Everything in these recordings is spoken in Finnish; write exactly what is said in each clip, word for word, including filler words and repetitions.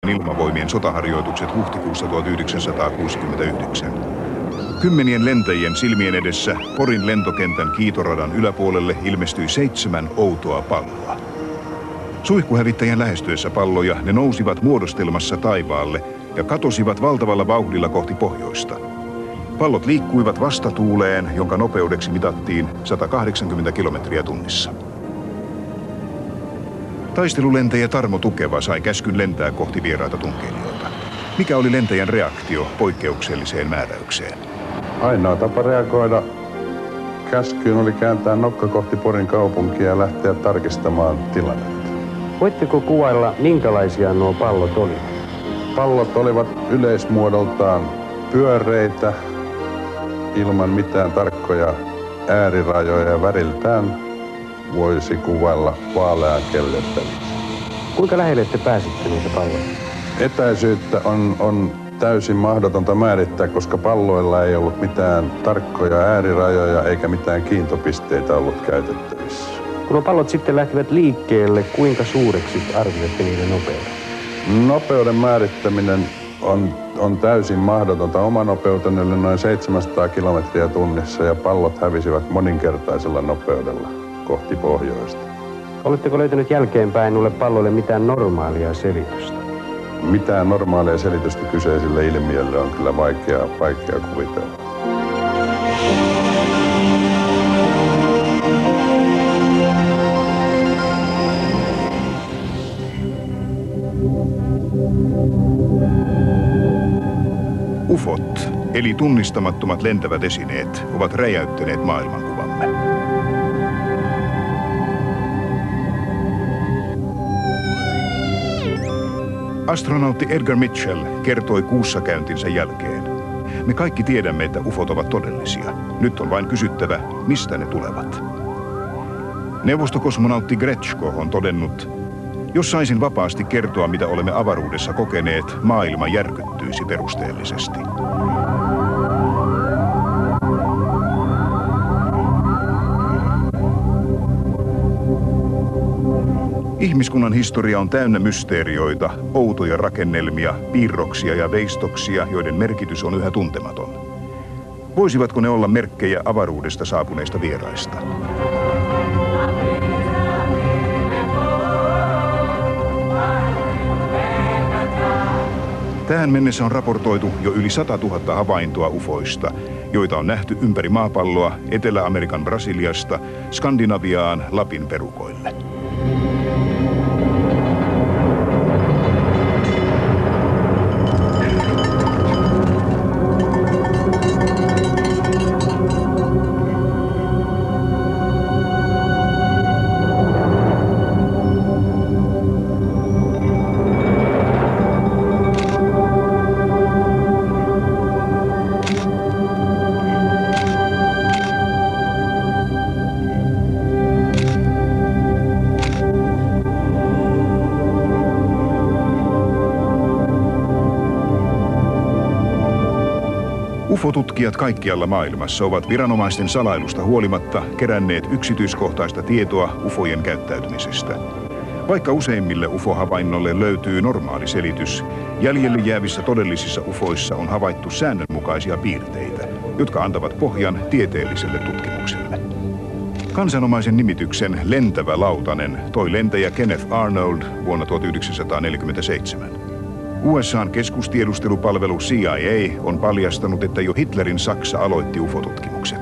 ilmavoimien sotaharjoitukset huhtikuussa tuhatyhdeksänsataakuusikymmentäyhdeksän. Kymmenien lentäjien silmien edessä Porin lentokentän kiitoradan yläpuolelle ilmestyi seitsemän outoa palloa. Suihkuhävittäjän lähestyessä palloja ne nousivat muodostelmassa taivaalle ja katosivat valtavalla vauhdilla kohti pohjoista. Pallot liikkuivat vastatuuleen, jonka nopeudeksi mitattiin sata kahdeksankymmentä kilometriä tunnissa. Taistelulentäjä Tarmo Tukeva sai käskyn lentää kohti vieraita tunkeilijoita. Mikä oli lentäjän reaktio poikkeukselliseen määräykseen? Ainoa tapa reagoida käskyyn oli kääntää nokka kohti Porin kaupunkia ja lähteä tarkistamaan tilannetta. Voitteko kuvailla, minkälaisia nuo pallot olivat? Pallot olivat yleismuodoltaan pyöreitä, ilman mitään tarkkoja äärirajoja ja väriltään voisi kuvailla vaalean kellertäviksi. Kuinka lähelle te pääsitte niitä palloja? Etäisyyttä on, on täysin mahdotonta määrittää, koska palloilla ei ollut mitään tarkkoja äärirajoja eikä mitään kiintopisteitä ollut käytettävissä. Kun nuo pallot sitten lähtivät liikkeelle, kuinka suureksi arvioitte niiden nopeuden? Nopeuden määrittäminen on, on täysin mahdotonta. Oma nopeuteni oli noin seitsemänsataa kilometriä tunnissa ja pallot hävisivät moninkertaisella nopeudella kohti pohjoista. Oletteko löytänyt jälkeenpäin nulle palloille mitään normaalia selitystä? Mitään normaalia selitystä kyseiselle ilmiölle on kyllä vaikea, vaikea kuvitella. Ufot, eli tunnistamattomat lentävät esineet, ovat räjäyttäneet maailmankuvamme. Astronautti Edgar Mitchell kertoi kuussa käyntinsä jälkeen. Me kaikki tiedämme, että ufot ovat todellisia. Nyt on vain kysyttävä, mistä ne tulevat. Neuvostokosmonautti Gretschko on todennut, jos saisin vapaasti kertoa, mitä olemme avaruudessa kokeneet, maailma järkyttyisi perusteellisesti. Ihmiskunnan historia on täynnä mysteerioita, outoja rakennelmia, piirroksia ja veistoksia, joiden merkitys on yhä tuntematon. Voisivatko ne olla merkkejä avaruudesta saapuneista vieraista? Tähän mennessä on raportoitu jo yli sata tuhatta havaintoa ufoista, joita on nähty ympäri maapalloa Etelä-Amerikan Brasiliasta Skandinaviaan Lapin perukoille. Ufotutkijat kaikkialla maailmassa ovat viranomaisten salailusta huolimatta keränneet yksityiskohtaista tietoa ufojen käyttäytymisestä. Vaikka useimmille ufo-havainnolle löytyy normaali selitys, jäljelle jäävissä todellisissa ufoissa on havaittu säännönmukaisia piirteitä, jotka antavat pohjan tieteelliselle tutkimukselle. Kansanomaisen nimityksen lentävä lautanen toi lentäjä Kenneth Arnold vuonna tuhatyhdeksänsataaneljäkymmentäseitsemän. U S A:n keskustiedustelupalvelu C I A on paljastanut, että jo Hitlerin Saksa aloitti ufotutkimukset.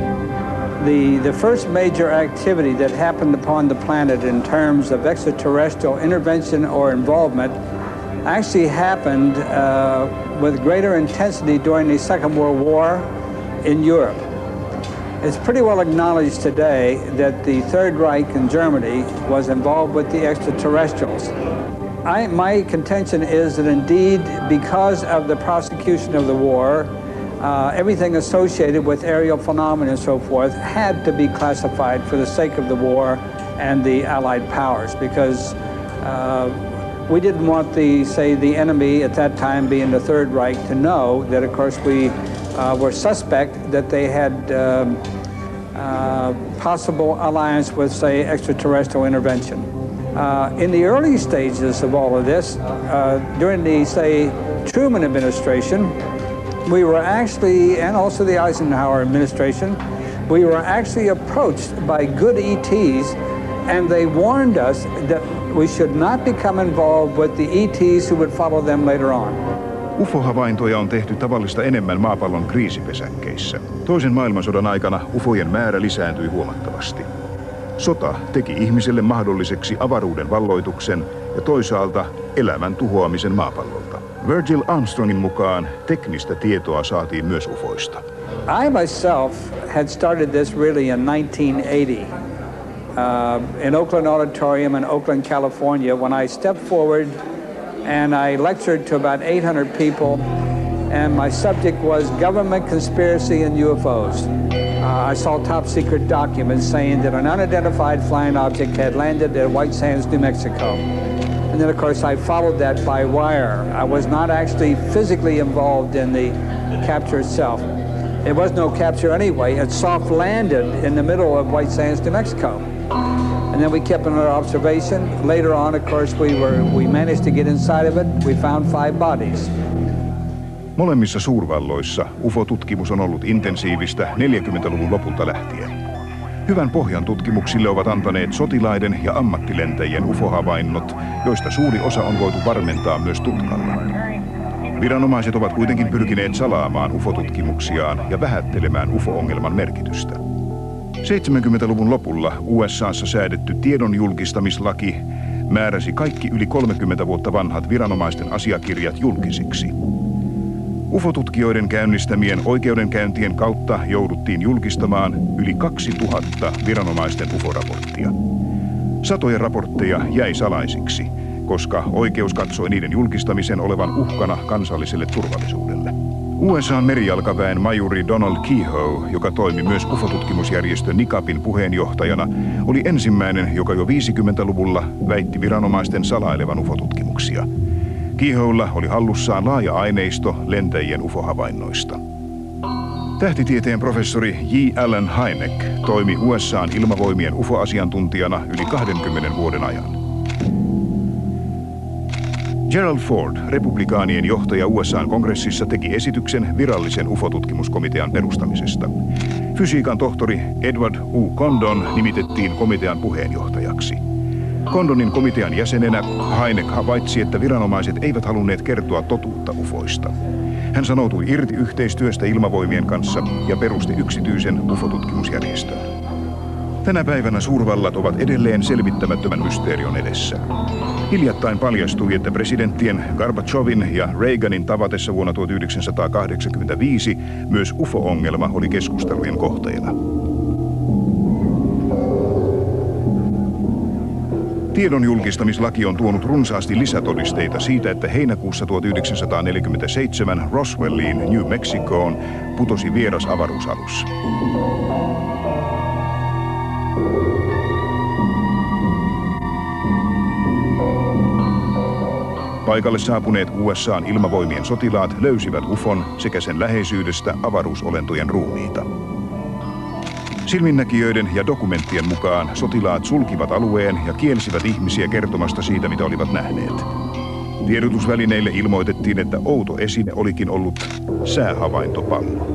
The, the first major activity that happened upon the planet in terms of extraterrestrial intervention or involvement actually happened uh, with greater intensity during the Second World War in Europe. It's pretty well acknowledged today that the Third Reich in Germany was involved with the extraterrestrials. I, my contention is that indeed, because of the prosecution of the war, uh, everything associated with aerial phenomena and so forth had to be classified for the sake of the war and the Allied powers, because uh, we didn't want the, say, the enemy at that time being the Third Reich to know that, of course, we uh, were suspect that they had um, uh, possible alliance with, say, extraterrestrial intervention. Uh, in the early stages of all of this, uh, during the, say, Truman administration, we were actually, and also the Eisenhower administration, we were actually approached by good E Ts, and they warned us that we should not become involved with the E Ts who would follow them later on. U F O-havaintoja on tehty tavallista enemmän maapallon kriisipesäkkeissä. Toisen maailmansodan aikana U F Ojen määrä lisääntyi huomattavasti. Sota teki ihmiselle mahdolliseksi avaruuden valloituksen ja toisaalta elämän tuhoamisen maapallolta. Virgil Armstrongin mukaan teknistä tietoa saatiin myös U F Oista. I myself had started this really in nineteen eighty uh, in Oakland Auditorium in Oakland, California, when I stepped forward and I lectured to about eight hundred people, and my subject was government conspiracy and U F Os. Uh, I saw top secret documents saying that an unidentified flying object had landed at White Sands, New Mexico. And then, of course, I followed that by wire. I was not actually physically involved in the capture itself. It was no capture anyway. It soft landed in the middle of White Sands, New Mexico. And then we kept another observation. Later on, of course, we were we managed to get inside of it. We found five bodies. Molemmissa suurvalloissa U F O-tutkimus on ollut intensiivistä neljäkymmentäluvun lopulta lähtien. Hyvän pohjan tutkimuksille ovat antaneet sotilaiden ja ammattilentäjien U F O-havainnot, joista suuri osa on voitu varmentaa myös tutkalla. Viranomaiset ovat kuitenkin pyrkineet salaamaan U F O-tutkimuksiaan ja vähättelemään U F O-ongelman merkitystä. seitsemänkymmentäluvun lopulla U S A:ssa säädetty tiedon julkistamislaki määräsi kaikki yli kolmekymmentä vuotta vanhat viranomaisten asiakirjat julkisiksi. U F O-tutkijoiden käynnistämien oikeudenkäyntien kautta jouduttiin julkistamaan yli kaksituhatta viranomaisten U F O-raporttia. Satoja raportteja jäi salaisiksi, koska oikeus katsoi niiden julkistamisen olevan uhkana kansalliselle turvallisuudelle. U S A:n merijalkaväen majuri Donald Keyhoe, joka toimi myös U F O-tutkimusjärjestö NICAPin puheenjohtajana, oli ensimmäinen, joka jo viisikymmentäluvulla väitti viranomaisten salailevan U F O-tutkimuksia. Keyhoella oli hallussaan laaja aineisto lentäjien U F O-havainnoista. Tähtitieteen professori J. Allen Hynek toimi U S A:n ilmavoimien U F O-asiantuntijana yli kahdenkymmenen vuoden ajan. Gerald Ford, republikaanien johtaja U S A:n kongressissa, teki esityksen virallisen U F O-tutkimuskomitean perustamisesta. Fysiikan tohtori Edward U. Condon nimitettiin komitean puheenjohtajaksi. Condonin komitean jäsenenä Hynek havaitsi, että viranomaiset eivät halunneet kertoa totuutta U F Oista. Hän sanoutui irti yhteistyöstä ilmavoimien kanssa ja perusti yksityisen U F O-tutkimusjärjestön. Tänä päivänä suurvallat ovat edelleen selvittämättömän mysteerion edessä. Hiljattain paljastui, että presidenttien Gorbachevin ja Reaganin tavatessa vuonna tuhatyhdeksänsataakahdeksankymmentäviisi myös U F O-ongelma oli keskustelujen kohteena. Tiedon julkistamislaki on tuonut runsaasti lisätodisteita siitä, että heinäkuussa tuhatyhdeksänsataaneljäkymmentäseitsemän Roswelliin, New Mexicoon, putosi vieras avaruusalus. Paikalle saapuneet U S A:n ilmavoimien sotilaat löysivät U F On sekä sen läheisyydestä avaruusolentojen ruumiita. Silminnäkijöiden ja dokumenttien mukaan sotilaat sulkivat alueen ja kielsivät ihmisiä kertomasta siitä, mitä olivat nähneet. Tiedotusvälineille ilmoitettiin, että outo esine olikin ollut säähavaintopallo.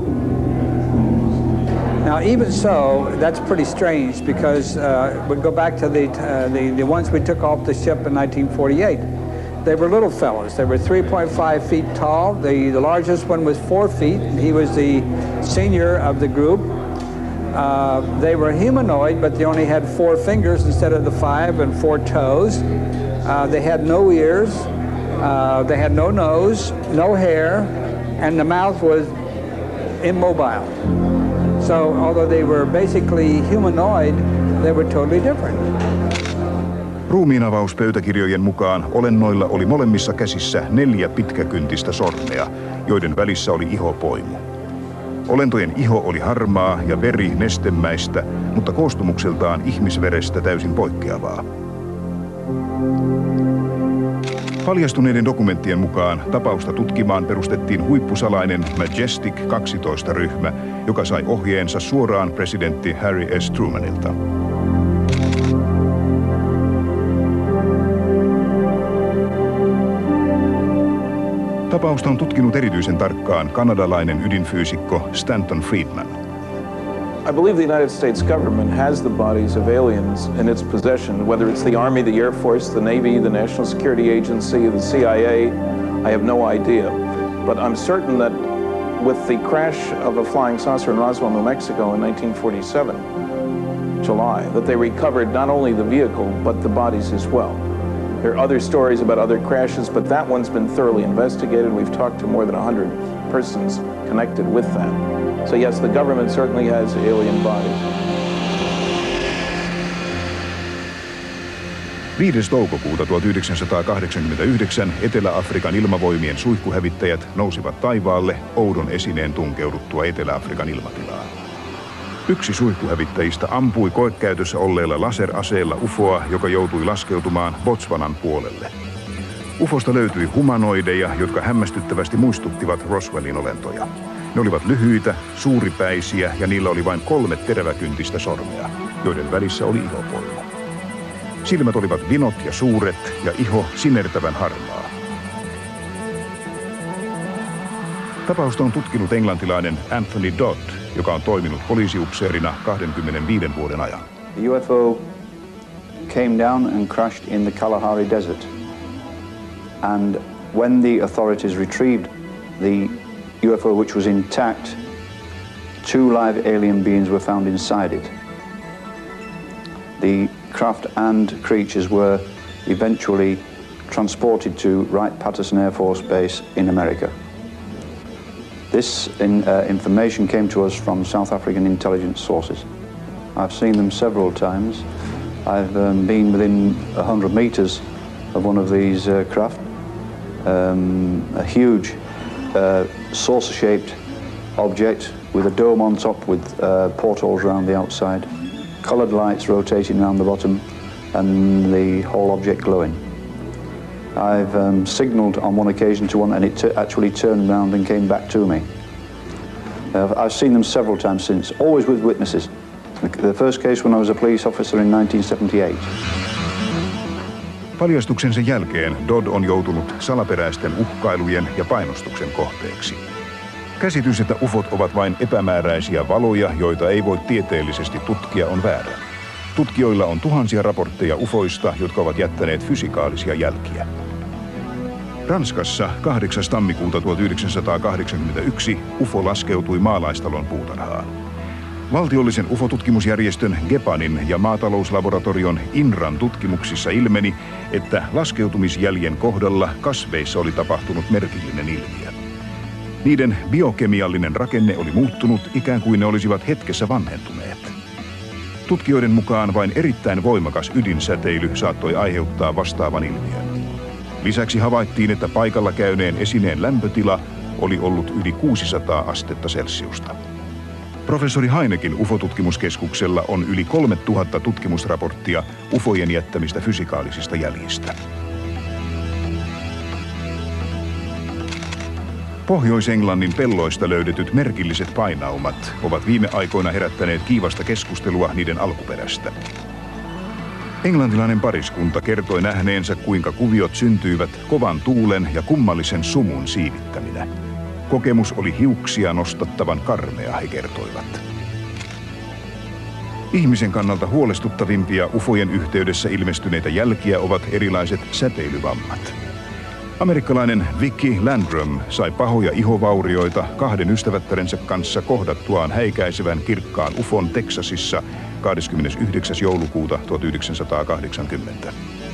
Now, even so, that's pretty strange because uh, we go back to the, uh, the the ones we took off the ship in nineteen forty-eight. They were little fellows. They were three point five feet tall. The, the largest one was four feet. He was the senior of the group. Uh, they were humanoid, but they only had four fingers instead of the five, and four toes. Uh, they had no ears. Uh, they had no nose, no hair, and the mouth was immobile. So although they were basically humanoid, they were totally different. Ruumiinavauspöytäkirjojen mukaan olennoilla oli molemmissa käsissä neljä pitkäkyntistä sormea, joiden välissä oli ihopoimu. Olentojen iho oli harmaa ja veri nestemäistä, mutta koostumukseltaan ihmisverestä täysin poikkeavaa. Paljastuneiden dokumenttien mukaan tapausta tutkimaan perustettiin huippusalainen Majestic kaksitoista-ryhmä, joka sai ohjeensa suoraan presidentti Harry S. Trumanilta. Tapausta on tutkinut erityisen tarkkaan kanadalainen ydinfyysikko Stanton Friedman. I believe the United States government has the bodies of aliens in its possession, whether it's the Army, the Air Force, the Navy, the National Security Agency, the C I A, I have no idea. But I'm certain that with the crash of a flying saucer in Roswell, New Mexico in nineteen forty-seven, July, that they recovered not only the vehicle, but the bodies as well. There are other stories about other crashes, but that one's been thoroughly investigated. We've talked to more than one hundred persons connected with that. So yes, the government certainly has alien bodies. viides toukokuuta tuhatyhdeksänsataakahdeksankymmentäyhdeksän Etelä-Afrikan ilmavoimien suihkuhävittäjät nousivat taivaalle oudon esineen tunkeuduttua Etelä-Afrikan ilmatilaan. Yksi suihkuhävittäjistä ampui koekäytössä olleella laseraseella ufoa, joka joutui laskeutumaan Botswanan puolelle. Ufosta löytyi humanoideja, jotka hämmästyttävästi muistuttivat Roswellin olentoja. Ne olivat lyhyitä, suuripäisiä ja niillä oli vain kolme teräväkyntistä sormea, joiden välissä oli ihopollu. Silmät olivat vinot ja suuret ja iho sinertävän harmaa. Tapausta on tutkinut englantilainen Anthony Dodd, joka on toiminut poliisiupseerina kaksikymmentäviisi vuoden ajan. The U F O came down and crashed in the Kalahari Desert. And when the authorities retrieved the U F O, which was intact, two live alien beings were found inside it. The craft and creatures were eventually transported to Wright-Patterson Air Force Base in America. This in, uh, information came to us from South African intelligence sources. I've seen them several times. I've um, been within one hundred meters of one of these uh, craft. Um, a huge uh, saucer-shaped object with a dome on top with uh, portholes around the outside, coloured lights rotating around the bottom and the whole object glowing. I've um, signalled on one occasion to one and it t actually turned around and came back to me. Uh, I've seen them several times since, always with witnesses. The, the first case when I was a police officer in nineteen seventy-eight. Paljastuksensa jälkeen Dodd on joutunut salaperäisten uhkailujen ja painostuksen kohteeksi. Käsitys, että ufot ovat vain epämääräisiä valoja, joita ei voi tieteellisesti tutkia, on väärä. Tutkijoilla on tuhansia raportteja ufoista, jotka ovat jättäneet fysikaalisia jälkiä. Ranskassa kahdeksas tammikuuta tuhatyhdeksänsataakahdeksankymmentäyksi ufo laskeutui maalaistalon puutarhaan. Valtiollisen ufotutkimusjärjestön Gepanin ja maatalouslaboratorion INRAn tutkimuksissa ilmeni, että laskeutumisjäljen kohdalla kasveissa oli tapahtunut merkillinen ilmiö. Niiden biokemiallinen rakenne oli muuttunut, ikään kuin ne olisivat hetkessä vanhentuneet. Tutkijoiden mukaan vain erittäin voimakas ydinsäteily saattoi aiheuttaa vastaavan ilmiön. Lisäksi havaittiin, että paikalla käyneen esineen lämpötila oli ollut yli kuusisataa astetta celsiusta. Professori Heinekin ufotutkimuskeskuksella on yli kolmetuhatta tutkimusraporttia ufojen jättämistä fysikaalisista jäljistä. Pohjois-Englannin pelloista löydetyt merkilliset painaumat ovat viime aikoina herättäneet kiivasta keskustelua niiden alkuperästä. Englantilainen pariskunta kertoi nähneensä, kuinka kuviot syntyivät kovan tuulen ja kummallisen sumun siivittäminä. Kokemus oli hiuksia nostattavan karmea, he kertoivat. Ihmisen kannalta huolestuttavimpia ufojen yhteydessä ilmestyneitä jälkiä ovat erilaiset säteilyvammat. Amerikkalainen Vicky Landrum sai pahoja ihovaurioita kahden ystävättärensä kanssa kohdattuaan häikäisevän kirkkaan ufon Teksasissa kahdeskymmenesyhdeksäs joulukuuta tuhatyhdeksänsataakahdeksankymmentä.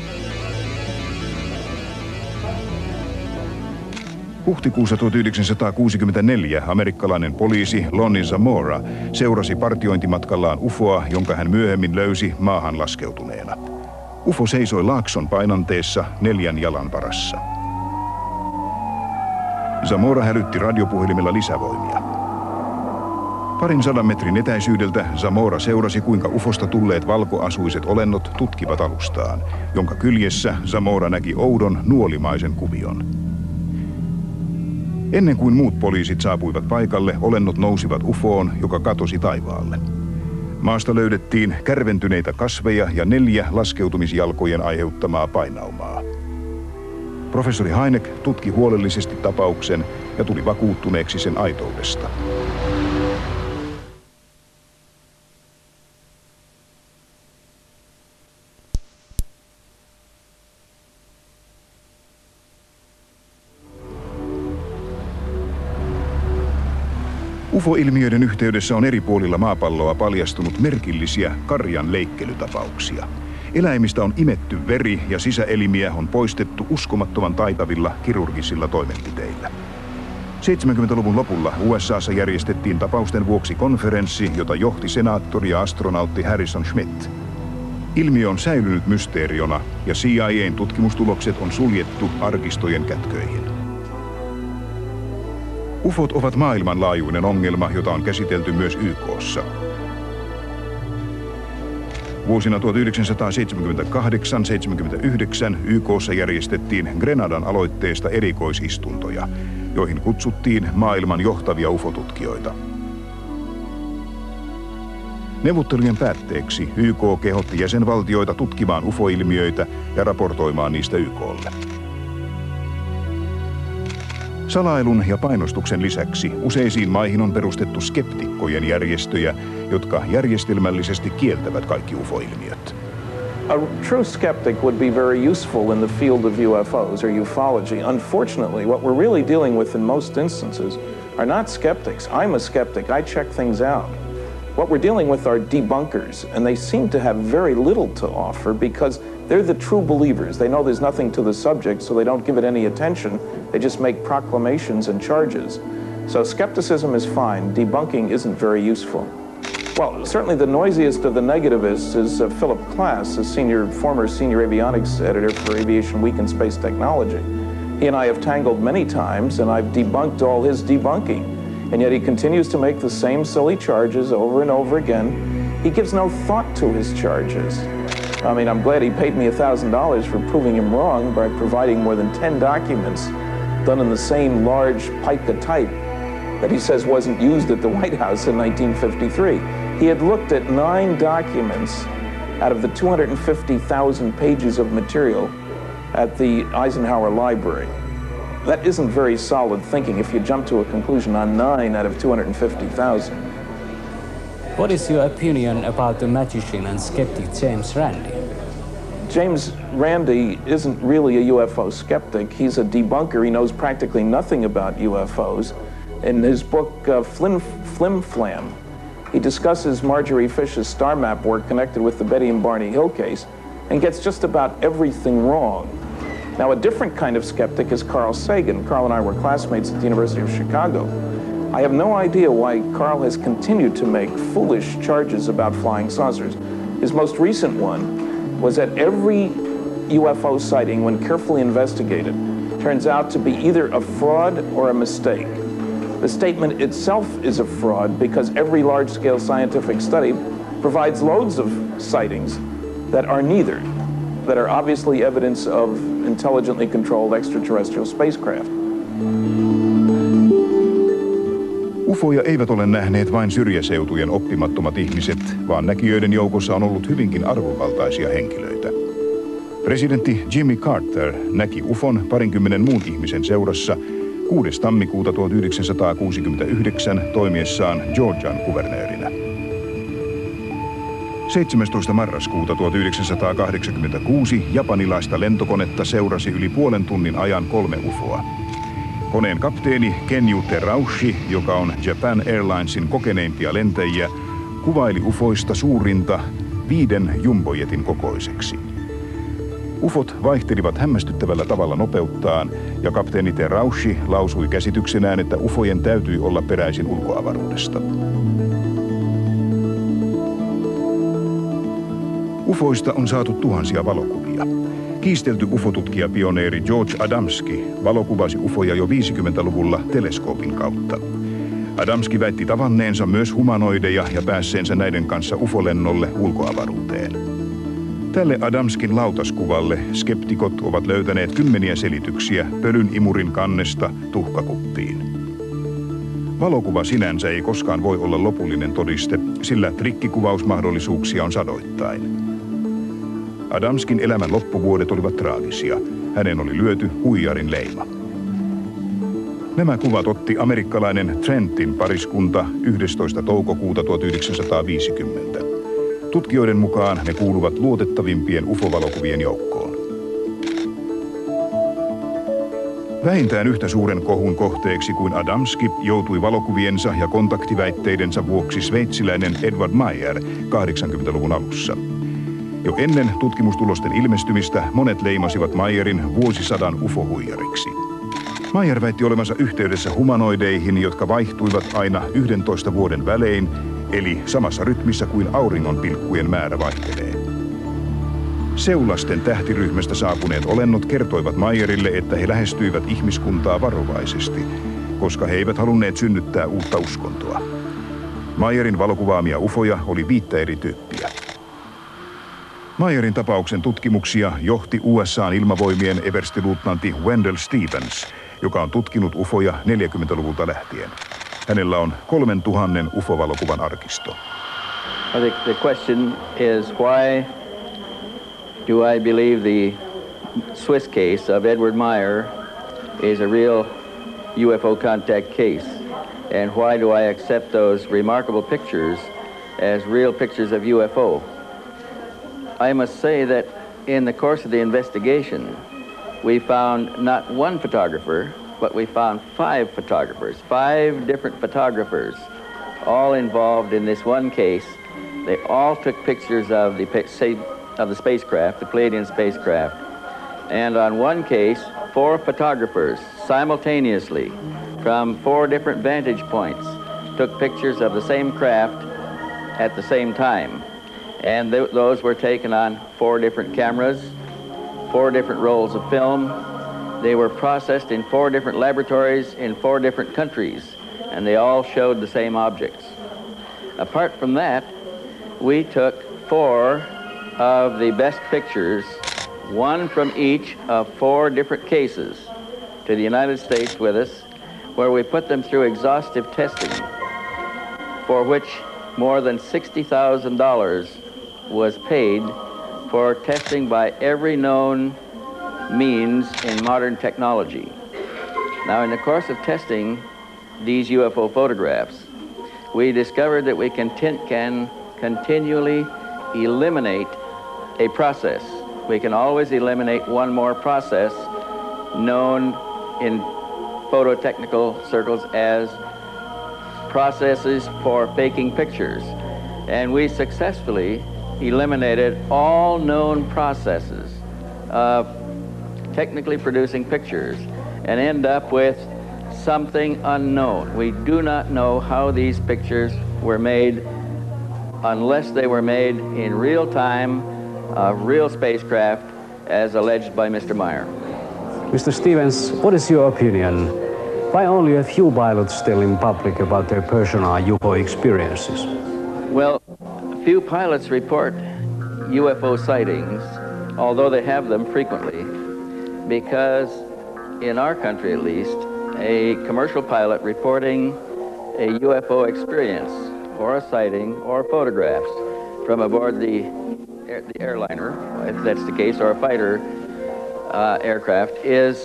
Huhtikuussa tuhatyhdeksänsataakuusikymmentäneljä amerikkalainen poliisi Lonnie Zamora seurasi partiointimatkallaan ufoa, jonka hän myöhemmin löysi maahan laskeutuneena. Ufo seisoi laakson painanteessa neljän jalan varassa. Zamora hälytti radiopuhelimella lisävoimia. Parin sadan metrin etäisyydeltä Zamora seurasi, kuinka ufosta tulleet valkoasuiset olennot tutkivat alustaan, jonka kyljessä Zamora näki oudon nuolimaisen kuvion. Ennen kuin muut poliisit saapuivat paikalle, olennot nousivat ufoon, joka katosi taivaalle. Maasta löydettiin kärventyneitä kasveja ja neljä laskeutumisjalkojen aiheuttamaa painaumaa. Professori Hynek tutki huolellisesti tapauksen ja tuli vakuuttuneeksi sen aitoudesta. U F O-ilmiöiden yhteydessä on eri puolilla maapalloa paljastunut merkillisiä karjan leikkelytapauksia. Eläimistä on imetty veri ja sisäelimiä on poistettu uskomattoman taitavilla kirurgisilla toimenpiteillä. seitsemänkymmentäluvun lopulla U S A:ssa järjestettiin tapausten vuoksi konferenssi, jota johti senaattori ja astronautti Harrison Schmitt. Ilmiö on säilynyt mysteeriona ja C I A:n tutkimustulokset on suljettu arkistojen kätköihin. U F Ot ovat maailmanlaajuinen ongelma, jota on käsitelty myös Y K:ssa. Vuosina tuhatyhdeksänsataaseitsemänkymmentäkahdeksan seitsemänkymmentäyhdeksän Y K:ssa järjestettiin Grenadan aloitteesta erikoisistuntoja, joihin kutsuttiin maailman johtavia U F O-tutkijoita. Neuvottelujen päätteeksi Y K kehotti jäsenvaltioita tutkimaan U F O-ilmiöitä ja raportoimaan niistä Y K:lle. Salailun ja painostuksen lisäksi useisiin maihin on perustettu skeptikkojen järjestöjä, jotka järjestelmällisesti kieltävät kaikki U F O-ilmiöt. A true skeptic would be very useful in the field of U F Os or ufology. Unfortunately, what we're really dealing with in most instances are not skeptics. I'm a skeptic. I check things out. What we're dealing with are debunkers, and they seem to have very little to offer because they're the true believers. They know there's nothing to the subject, so they don't give it any attention. They just make proclamations and charges. So skepticism is fine. Debunking isn't very useful. Well, certainly the noisiest of the negativists is uh, Philip Klass, a senior, former senior avionics editor for Aviation Week and Space Technology. He and I have tangled many times, and I've debunked all his debunking. And yet he continues to make the same silly charges over and over again. He gives no thought to his charges. I mean, I'm glad he paid me a thousand dollars for proving him wrong by providing more than ten documents done in the same large pica type that he says wasn't used at the White House in nineteen fifty-three. He had looked at nine documents out of the two hundred fifty thousand pages of material at the Eisenhower Library. That isn't very solid thinking if you jump to a conclusion on nine out of two hundred fifty thousand. What is your opinion about the magician and skeptic James Randi? James Randi isn't really a U F O skeptic. He's a debunker. He knows practically nothing about U F Os. In his book, uh, Flim, Flim Flam, he discusses Marjorie Fish's star map work connected with the Betty and Barney Hill case and gets just about everything wrong. Now, a different kind of skeptic is Carl Sagan. Carl and I were classmates at the University of Chicago. I have no idea why Carl has continued to make foolish charges about flying saucers. His most recent one was that every U F O sighting, when carefully investigated, turns out to be either a fraud or a mistake. The statement itself is a fraud because every large-scale scientific study provides loads of sightings that are neither, that are obviously evidence of intelligently controlled extraterrestrial spacecraft. Ufoja eivät ole nähneet vain syrjäseutujen oppimattomat ihmiset, vaan näkijöiden joukossa on ollut hyvinkin arvovaltaisia henkilöitä. Presidentti Jimmy Carter näki ufon parinkymmenen muun ihmisen seurassa kuudes tammikuuta tuhatyhdeksänsataakuusikymmentäyhdeksän toimiessaan Georgian kuvernöörinä. seitsemästoista marraskuuta tuhatyhdeksänsataakahdeksankymmentäkuusi japanilaista lentokonetta seurasi yli puolen tunnin ajan kolme ufoa. Koneen kapteeni Kenyu Terauchi, joka on Japan Airlinesin kokeneimpia lentäjiä, kuvaili ufoista suurinta viiden jumbojetin kokoiseksi. Ufot vaihtelivat hämmästyttävällä tavalla nopeuttaan ja kapteeni Terauchi lausui käsityksenään, että ufojen täytyi olla peräisin ulkoavaruudesta. Ufoista on saatu tuhansia valokuvia. Kiistelty ufotutkija-pioneeri George Adamski valokuvasi ufoja jo viisikymmentäluvulla teleskoopin kautta. Adamski väitti tavanneensa myös humanoideja ja päässeensä näiden kanssa ufolennolle ulkoavaruuteen. Tälle Adamskin lautaskuvalle skeptikot ovat löytäneet kymmeniä selityksiä pölyn imurin kannesta tuhkakuppiin. Valokuva sinänsä ei koskaan voi olla lopullinen todiste, sillä trikkikuvausmahdollisuuksia on sadoittain. Adamskin elämän loppuvuodet olivat traagisia. Hänen oli lyöty huijarin leima. Nämä kuvat otti amerikkalainen Trentin pariskunta yhdestoista toukokuuta tuhatyhdeksänsataaviisikymmentä. Tutkijoiden mukaan ne kuuluvat luotettavimpien U F O-valokuvien joukkoon. Vähintään yhtä suuren kohun kohteeksi kuin Adamski joutui valokuviensa ja kontaktiväitteidensä vuoksi sveitsiläinen Edward Meyer kahdeksankymmentäluvun alussa. Jo ennen tutkimustulosten ilmestymistä monet leimasivat Meyerin vuosisadan U F O-huijariksi. Meyer väitti olevansa yhteydessä humanoideihin, jotka vaihtuivat aina yhdentoista vuoden välein, eli samassa rytmissä kuin auringonpilkkujen määrä vaihtelee. Seulasten tähtiryhmästä saapuneet olennot kertoivat Meyerille, että he lähestyivät ihmiskuntaa varovaisesti, koska he eivät halunneet synnyttää uutta uskontoa. Meyerin valokuvaamia ufoja oli viittä eri tyyppiä. Meyerin tapauksen tutkimuksia johti U S A:n ilmavoimien everstiluutnantti Wendell Stevens, joka on tutkinut ufoja neljäkymmentäluvulta lähtien. Hänellä on kolmen tuhannen U F O-valokuvan arkisto. I think the question is why do I believe the Swiss case of Edward Meyer is a real U F O contact case? And why do I accept those remarkable pictures as real pictures of U F O? I must say that in the course of the investigation, we found not one photographer, but we found five photographers, five different photographers, all involved in this one case. They all took pictures of the of the spacecraft, the Pleiadian spacecraft. And on one case, four photographers simultaneously from four different vantage points took pictures of the same craft at the same time. And th those were taken on four different cameras, four different rolls of film. They were processed in four different laboratories in four different countries, and they all showed the same objects. Apart from that, we took four of the best pictures, one from each of four different cases, to the United States with us, where we put them through exhaustive testing, for which more than sixty thousand dollars was paid for testing by every known means in modern technology. Now, in the course of testing these U F O photographs, we discovered that we can, can continually eliminate a process. We can always eliminate one more process known in phototechnical circles as processes for faking pictures. And we successfully eliminated all known processes of technically producing pictures and end up with something unknown. We do not know how these pictures were made unless they were made in real time of real spacecraft as alleged by Mister Meyer. Mister Stevens, what is your opinion? Why only a few pilots tell in public about their personal U F O experiences? Well, few pilots report U F O sightings, although they have them frequently, because in our country at least, a commercial pilot reporting a U F O experience or a sighting or photographs from aboard the, air, the airliner, if that's the case, or a fighter uh, aircraft, is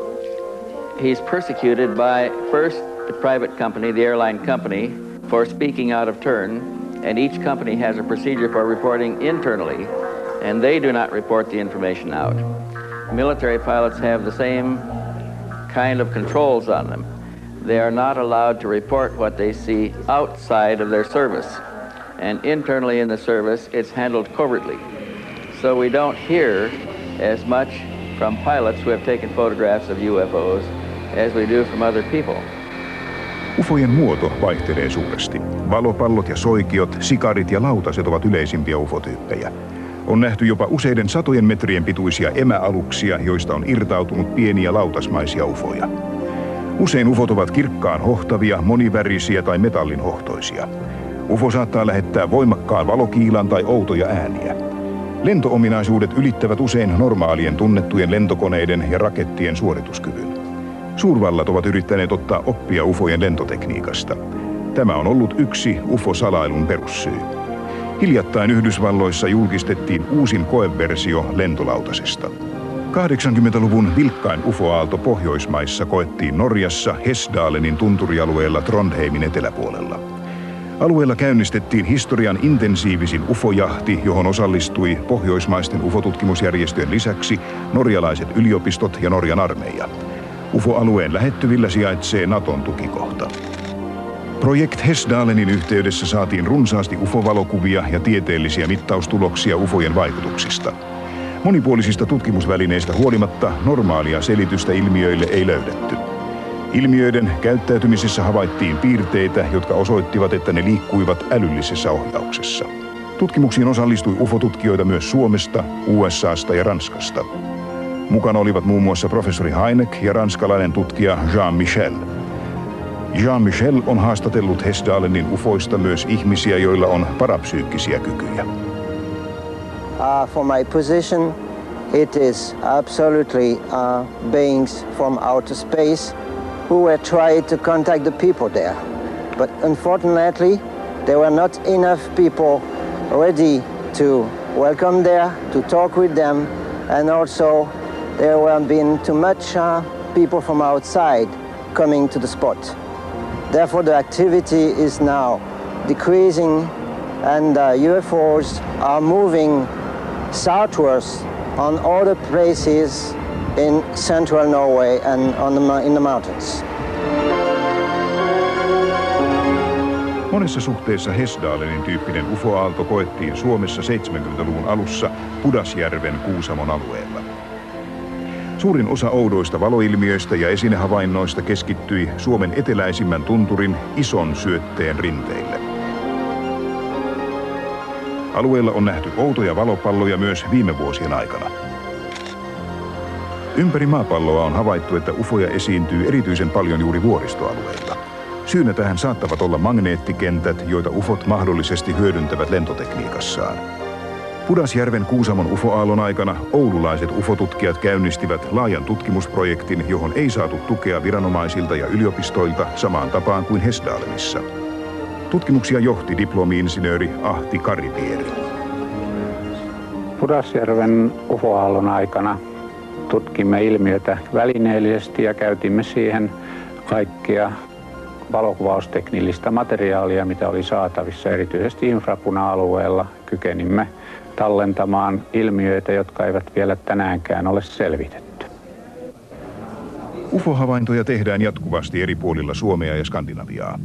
he's persecuted by first the private company, the airline company, for speaking out of turn, and each company has a procedure for reporting internally, and they do not report the information out. Military pilots have the same kind of controls on them. They are not allowed to report what they see outside of their service, and internally in the service, it's handled covertly. So we don't hear as much from pilots who have taken photographs of U F Os as we do from other people. Ufojen muoto vaihtelee suuresti. Valopallot ja soikiot, sikarit ja lautaset ovat yleisimpiä ufotyyppejä. On nähty jopa useiden satojen metrien pituisia emäaluksia, joista on irtautunut pieniä lautasmaisia ufoja. Usein ufot ovat kirkkaan hohtavia, monivärisiä tai metallinhohtoisia. Ufo saattaa lähettää voimakkaan valokiilan tai outoja ääniä. Lentoominaisuudet ylittävät usein normaalien tunnettujen lentokoneiden ja rakettien suorituskyvyn. Suurvallat ovat yrittäneet ottaa oppia ufojen lentotekniikasta. Tämä on ollut yksi ufo-salailun perussyy. Hiljattain Yhdysvalloissa julkistettiin uusin koeversio lentolautasesta. kahdeksankymmentäluvun vilkkain ufoaalto Pohjoismaissa koettiin Norjassa Hesdalenin tunturialueella Trondheimin eteläpuolella. Alueella käynnistettiin historian intensiivisin ufojahti, johon osallistui pohjoismaisten ufotutkimusjärjestöjen lisäksi norjalaiset yliopistot ja Norjan armeija. Ufo-alueen lähettyvillä sijaitsee Naton tukikohta. Projekt Hesdalenin yhteydessä saatiin runsaasti ufovalokuvia ja tieteellisiä mittaustuloksia ufojen vaikutuksista. Monipuolisista tutkimusvälineistä huolimatta normaalia selitystä ilmiöille ei löydetty. Ilmiöiden käyttäytymisessä havaittiin piirteitä, jotka osoittivat, että ne liikkuivat älyllisessä ohjauksessa. Tutkimuksiin osallistui ufotutkijoita myös Suomesta, U S A:sta ja Ranskasta. Mukana olivat muun muassa professori Hynek ja ranskalainen tutkija Jean Michel. Jean Michel on haastatellut Hesdalenin ufoista myös ihmisiä, joilla on parapsyykkisiä kykyjä. Uh, for my position, it is absolutely uh, beings from outer space who were trying to contact the people there. But unfortunately, there were not enough people ready to welcome there, to talk with them, and also there were been too much uh, people from outside coming to the spot. Therefore, the activity is now decreasing, and uh, U F Os are moving southwards on other places in central Norway and on the, in the mountains. Monessa suhteessa Hesdalenin tyyppinen ufoaalto koettiin Suomessa seitsemänkymmentäluvun alussa Pudasjärven Kuusamon alueella. Suurin osa oudoista valoilmiöistä ja esinehavainnoista keskittyi Suomen eteläisimmän tunturin Ison Syötteen rinteille. Alueella on nähty outoja valopalloja myös viime vuosien aikana. Ympäri maapalloa on havaittu, että ufoja esiintyy erityisen paljon juuri vuoristoalueilla. Syynä tähän saattavat olla magneettikentät, joita ufot mahdollisesti hyödyntävät lentotekniikassaan. Pudasjärven Kuusamon ufoaallon aikana oululaiset ufotutkijat käynnistivät laajan tutkimusprojektin, johon ei saatu tukea viranomaisilta ja yliopistoilta samaan tapaan kuin Hesdalenissa. Tutkimuksia johti diplomi-insinööri Ahti Karipieri. Pudasjärven ufoaallon aikana tutkimme ilmiötä välineellisesti ja käytimme siihen kaikkia valokuvausteknillistä materiaalia, mitä oli saatavissa, erityisesti infrapuna-alueella. Kykenimme tallentamaan ilmiöitä, jotka eivät vielä tänäänkään ole selvitetty. Ufo-havaintoja tehdään jatkuvasti eri puolilla Suomea ja Skandinaviaa.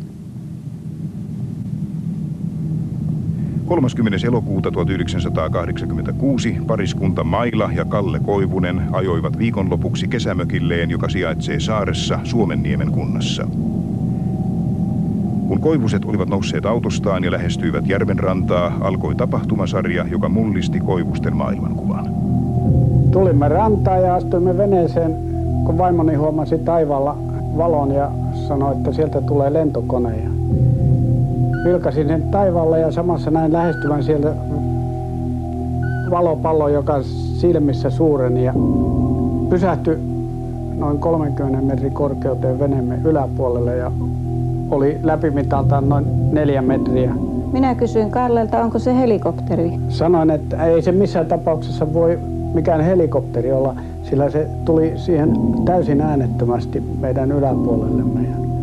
kolmaskymmenes elokuuta tuhatyhdeksänsataakahdeksankymmentäkuusi pariskunta Maila ja Kalle Koivunen ajoivat viikonlopuksi kesämökilleen, joka sijaitsee saaressa Suomenniemen kunnassa. Kun Koivuset olivat nousseet autostaan ja lähestyivät järven rantaa, alkoi tapahtumasarja, joka mullisti Koivusten maailmankuvan. Tulimme rantaan ja astuimme veneeseen, kun vaimoni huomasi taivaalla valon ja sanoi, että sieltä tulee lentokone. Vilkasin sen taivaalle ja samassa näin lähestyvän sieltä valopallo, joka silmissä suureni ja pysähtyi noin kolmenkymmenen metrin korkeuteen veneemme yläpuolelle ja oli läpimitaltaan noin neljä metriä. Minä kysyin Kallelta, onko se helikopteri? Sanoin, että ei se missään tapauksessa voi mikään helikopteri olla, sillä se tuli siihen täysin äänettömästi meidän yläpuolellemme.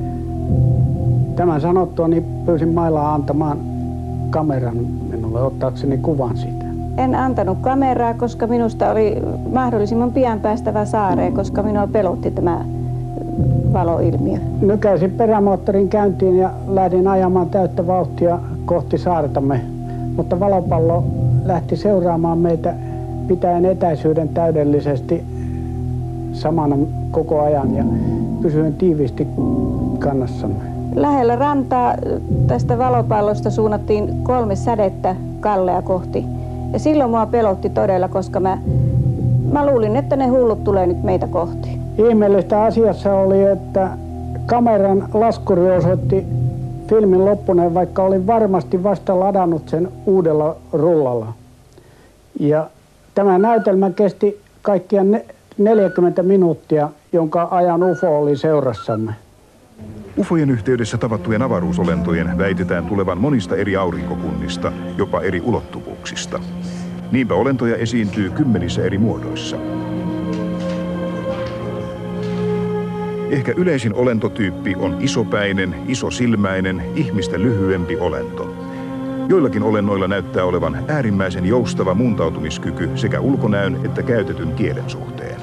Tämän sanottua niin pyysin Mailaa antamaan kameran minulle ottaakseni kuvan siitä. En antanut kameraa, koska minusta oli mahdollisimman pian päästävä saareen, koska minua pelotti tämä valoilmiö. Nykäisin perämoottorin käyntiin ja lähdin ajamaan täyttä vauhtia kohti saartamme, mutta valopallo lähti seuraamaan meitä pitäen etäisyyden täydellisesti samana koko ajan ja pysyin tiiviisti kannassamme. Lähellä rantaa tästä valopallosta suunnattiin kolme sädettä Kallea kohti. Ja silloin mua pelotti todella, koska mä, mä luulin, että ne hullut tulee nyt meitä kohti. Ihmeellistä asiassa oli, että kameran laskuri osoitti filmin loppuneen, vaikka olin varmasti vasta ladannut sen uudella rullalla. Ja tämä näytelmä kesti kaikkiaan neljäkymmentä minuuttia, jonka ajan U F O oli seurassamme. Ufojen yhteydessä tavattujen avaruusolentojen väitetään tulevan monista eri aurinkokunnista, jopa eri ulottuvuuksista. Niinpä olentoja esiintyy kymmenissä eri muodoissa. Ehkä yleisin olentotyyppi on isopäinen, isosilmäinen, ihmistä lyhyempi olento. Joillakin olennoilla näyttää olevan äärimmäisen joustava muuntautumiskyky sekä ulkonäön että käytetyn kielen suhteen.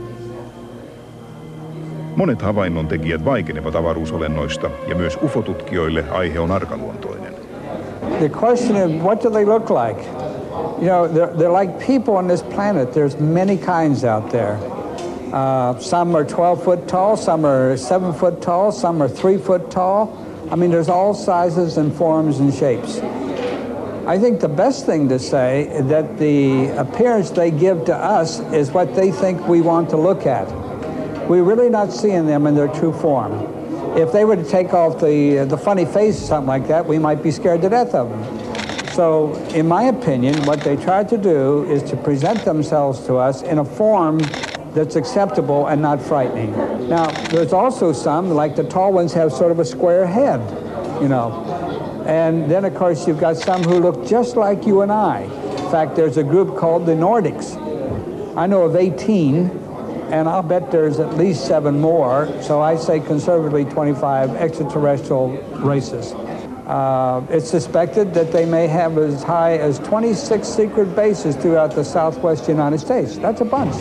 Monet havainnontekijät vaikenevat avaruusolennoista ja myös ufotutkijoille aihe on arkaluontoinen. The question is, what do they look like? You know, they're, they're like people on this planet. There's many kinds out there. Uh, some are twelve foot tall, some are seven foot tall, some are three foot tall. I mean, there's all sizes and forms and shapes. I think the best thing to say is that the appearance they give to us is what they think we want to look at. We're really not seeing them in their true form. If they were to take off the, the funny face or something like that, we might be scared to death of them. So, in my opinion, what they try to do is to present themselves to us in a form that's acceptable and not frightening. Now, there's also some, like the tall ones have sort of a square head, you know. And then, of course, you've got some who look just like you and I. In fact, there's a group called the Nordics. I know of eighteen, and I'll bet there's at least seven more, so I say conservatively twenty-five extraterrestrial races. Uh, it's suspected that they may have as high as twenty-six secret bases throughout the southwest United States. That's a bunch.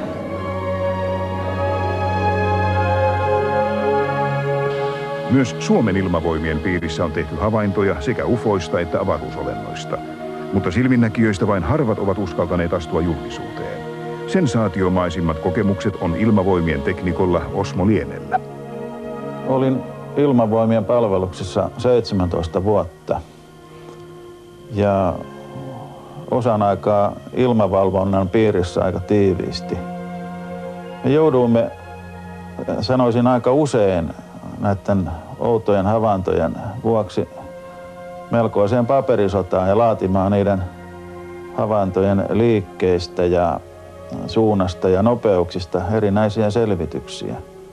Myös Suomen ilmavoimien piirissä on tehty havaintoja sekä ufoista että avaruusolennoista, mutta silminnäkijöistä vain harvat ovat uskaltaneet astua julkisuuteen. Sensaatiomaisimmat kokemukset on ilmavoimien teknikolla Osmo Lienellä. Olin ilmavoimien palveluksessa seitsemäntoista vuotta ja osan aikaa ilmavalvonnan piirissä aika tiiviisti. Me jouduimme, sanoisin aika usein, näiden outojen havaintojen vuoksi melkoiseen paperisotaan ja laatimaan niiden havaintojen liikkeistä ja suunnasta ja nopeuksista erinäisiä selvityksiä.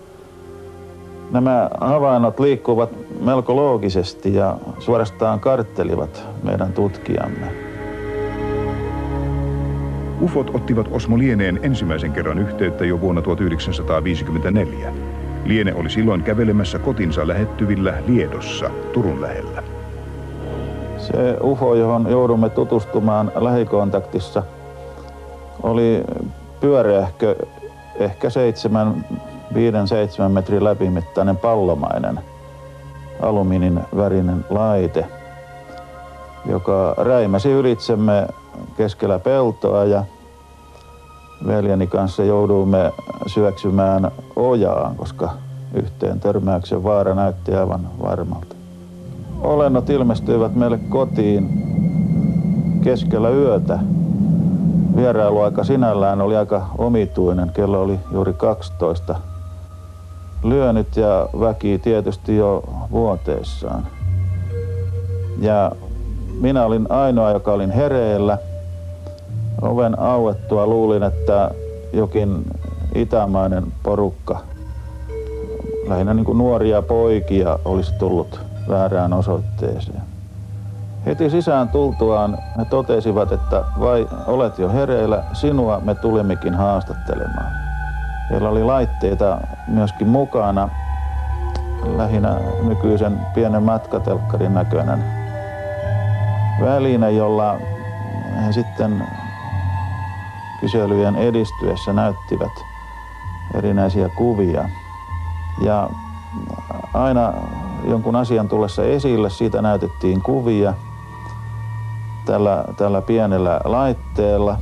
Nämä havainnot liikkuvat melko loogisesti ja suorastaan karttelivat meidän tutkijamme. Ufot ottivat Osmo Lieneen ensimmäisen kerran yhteyttä jo vuonna tuhatyhdeksänsataaviisikymmentäneljä. Liene oli silloin kävelemässä kotinsa lähettyvillä Liedossa, Turun lähellä. Se ufo, johon joudumme tutustumaan lähikontaktissa, oli pyöreähkö, ehkä seitsemän, viiden, seitsemän metrin läpimittainen pallomainen alumiinin värinen laite, joka räimäsi ylitsemme keskellä peltoa ja veljeni kanssa jouduimme syöksymään ojaan, koska yhteen törmäyksen vaara näytti aivan varmalta. Olennot ilmestyivät meille kotiin keskellä yötä. Vierailuaika sinällään oli aika omituinen. Kello oli juuri kaksitoista lyönyt ja väki tietysti jo vuoteessaan. Ja minä olin ainoa, joka olin hereillä. Oven auettua luulin, että jokin itämainen porukka, lähinnä niin kuin nuoria poikia, olisi tullut väärään osoitteeseen. Heti sisään tultuaan he totesivat, että vai olet jo hereillä, sinua me tulimmekin haastattelemaan. Heillä oli laitteita myöskin mukana, lähinnä nykyisen pienen matkatelkkarin näköinen väline, jolla he sitten kyselyjen edistyessä näyttivät erinäisiä kuvia. Ja aina jonkun asian tullessa esille, siitä näytettiin kuvia tällä, tällä pienellä laitteella.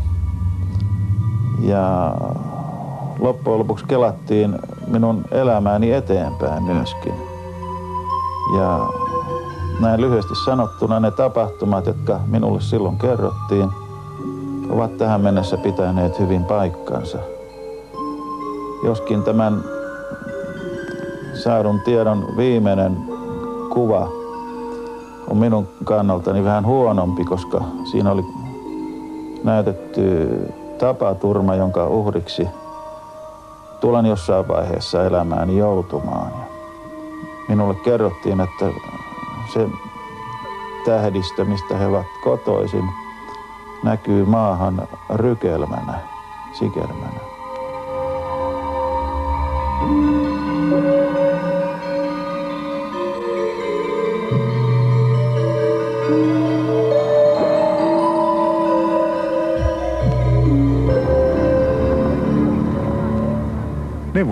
Ja loppujen lopuksi kelattiin minun elämääni eteenpäin myöskin. Ja näin lyhyesti sanottuna ne tapahtumat, jotka minulle silloin kerrottiin, ovat tähän mennessä pitäneet hyvin paikkansa. Joskin tämän saadun tiedon viimeinen kuva on minun kannaltani vähän huonompi, koska siinä oli näytetty tapaturma, jonka uhriksi tulen jossain vaiheessa elämääni joutumaan. Minulle kerrottiin, että se tähdistö, mistä he ovat kotoisin, näkyy maahan rykelmänä, sikelmänä.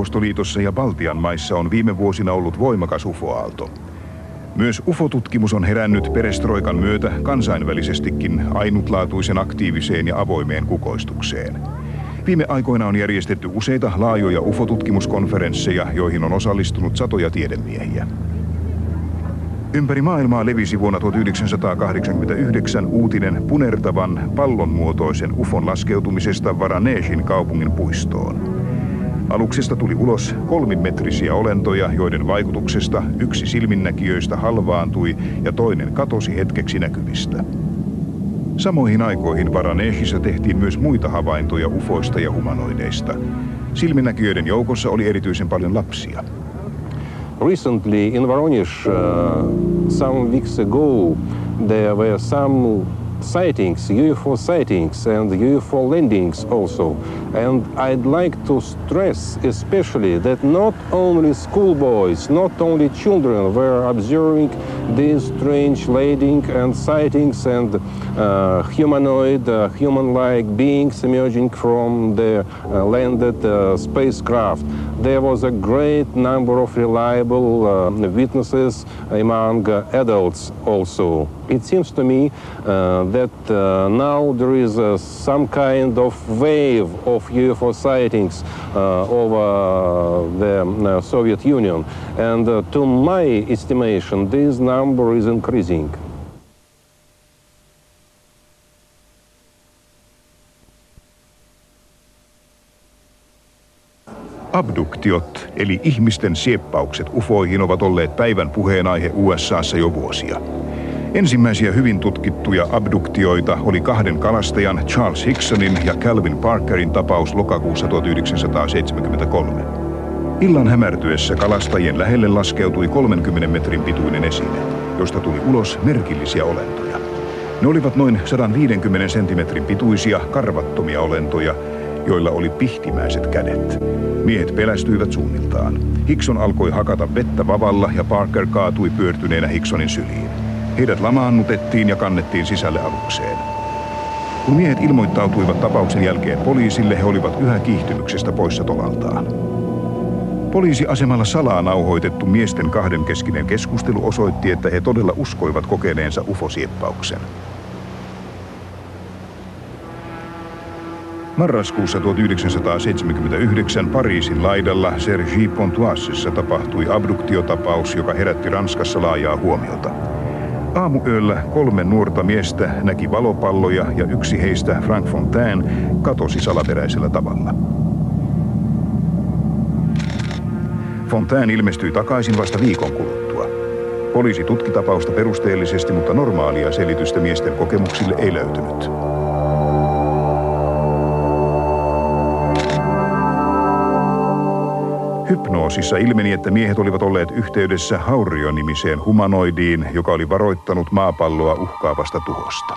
Neuvostoliitossa ja Baltian maissa on viime vuosina ollut voimakas ufoaalto. Myös ufotutkimus on herännyt perestroikan myötä kansainvälisestikin ainutlaatuisen aktiiviseen ja avoimeen kukoistukseen. Viime aikoina on järjestetty useita laajoja ufotutkimuskonferensseja, joihin on osallistunut satoja tiedemiehiä. Ympäri maailmaa levisi vuonna tuhatyhdeksänsataakahdeksankymmentäyhdeksän uutinen punertavan pallonmuotoisen ufon laskeutumisesta Varanežin kaupungin puistoon. Aluksesta tuli ulos kolmimetrisiä olentoja, joiden vaikutuksesta yksi silminnäkijöistä halvaantui ja toinen katosi hetkeksi näkyvistä. Samoihin aikoihin Varanežissa tehtiin myös muita havaintoja ufoista ja humanoideista. Silminnäkijöiden joukossa oli erityisen paljon lapsia. Recently in Voronezh, uh, some weeks ago, there were some sightings, U F O sightings and U F O landings also. And I'd like to stress especially that not only schoolboys, not only children were observing these strange landing and sightings and uh, humanoid, uh, human-like beings emerging from the uh, landed uh, spacecraft. There was a great number of reliable uh, witnesses among uh, adults also. It seems to me uh, that uh, now there is uh, some kind of wave of U F O sightings uh, over the uh, Soviet Union, and uh, to my estimation this number is increasing. Abduktiot, eli ihmisten sieppaukset ufoihin, ovat olleet päivän puheenaihe U S A:ssa jo vuosia. Ensimmäisiä hyvin tutkittuja abduktioita oli kahden kalastajan Charles Hicksonin ja Calvin Parkerin tapaus lokakuussa tuhatyhdeksänsataaseitsemänkymmentäkolme. Illan hämärtyessä kalastajien lähelle laskeutui kolmenkymmenen metrin pituinen esine, josta tuli ulos merkillisiä olentoja. Ne olivat noin sata viisikymmentä senttimetrin pituisia karvattomia olentoja, joilla oli pihtimäiset kädet. Miehet pelästyivät suunniltaan. Hickson alkoi hakata vettä vavalla ja Parker kaatui pyörtyneenä Hicksonin syliin. Heidät lamaannutettiin ja kannettiin sisälle alukseen. Kun miehet ilmoittautuivat tapauksen jälkeen poliisille, he olivat yhä kiihtymyksestä poissa tolaltaan. Poliisiasemalla salaa nauhoitettu miesten kahdenkeskinen keskustelu osoitti, että he todella uskoivat kokeneensa ufosieppauksen. Marraskuussa tuhatyhdeksänsataaseitsemänkymmentäyhdeksän Pariisin laidalla Cergy Pontoisessa tapahtui abduktiotapaus, joka herätti Ranskassa laajaa huomiota. Aamuyöllä kolme nuorta miestä näki valopalloja ja yksi heistä, Frank Fontaine, katosi salaperäisellä tavalla. Fontaine ilmestyi takaisin vasta viikon kuluttua. Poliisi tutki tapausta perusteellisesti, mutta normaalia selitystä miesten kokemuksille ei löytynyt. Hypnoosissa ilmeni, että miehet olivat olleet yhteydessä Haurion-nimiseen humanoidiin, joka oli varoittanut maapalloa uhkaavasta tuhosta.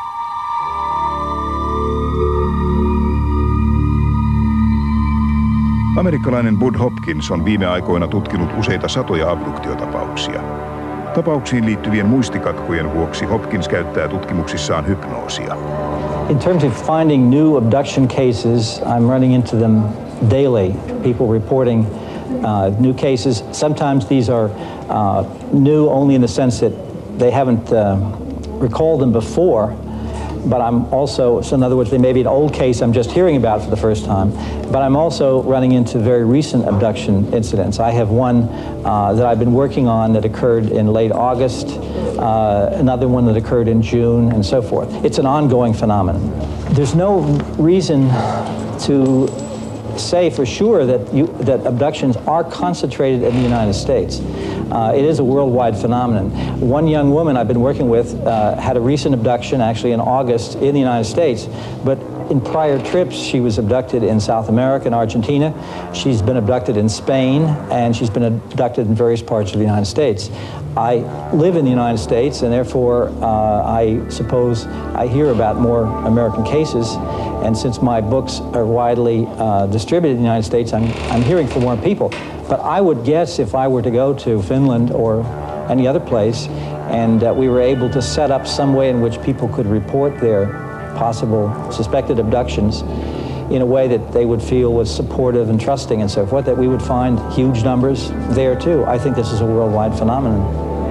Amerikkalainen Bud Hopkins on viime aikoina tutkinut useita satoja abduktiotapauksia. Tapauksiin liittyvien muistikatkojen vuoksi Hopkins käyttää tutkimuksissaan hypnoosia. In terms of finding new abduction cases, I'm running into them daily. People reporting Uh, new cases. Sometimes these are uh, new only in the sense that they haven't uh, recalled them before, but I'm also, so in other words, they may be an old case I'm just hearing about for the first time, but I'm also running into very recent abduction incidents. I have one uh, that I've been working on that occurred in late August, uh, another one that occurred in June, and so forth. It's an ongoing phenomenon. There's no reason to say for sure that you, that abductions are concentrated in the United States. Uh, it is a worldwide phenomenon. One young woman I've been working with uh, had a recent abduction actually in August in the United States, but in prior trips she was abducted in South America and Argentina. She's been abducted in Spain, and she's been abducted in various parts of the United States. I live in the United States, and therefore uh, I suppose I hear about more American cases. And since my books are widely uh, distributed in the United States, I'm, I'm hearing from more people. But I would guess if I were to go to Finland or any other place, and uh, we were able to set up some way in which people could report their possible suspected abductions, in a way that they would feel was supportive and trusting and so forth, that we would find huge numbers there too. I think this is a worldwide phenomenon.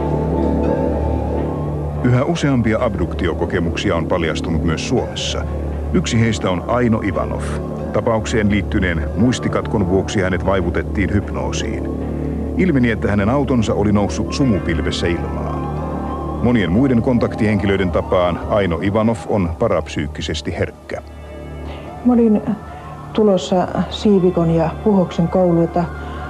Yhä useampia abduktiokokemuksia on paljastunut myös Suomessa. Yksi heistä on Aino Ivanov. Tapaukseen liittyneen muistikatkon vuoksi hänet vaivutettiin hypnoosiin. Ilmeni, että hänen autonsa oli noussut sumupilvessä ilmaan. Monien muiden kontaktihenkilöiden tapaan Aino Ivanov on parapsyykkisesti herkkä. Mä olin tulossa Siivikon ja Puhoksen kouluilta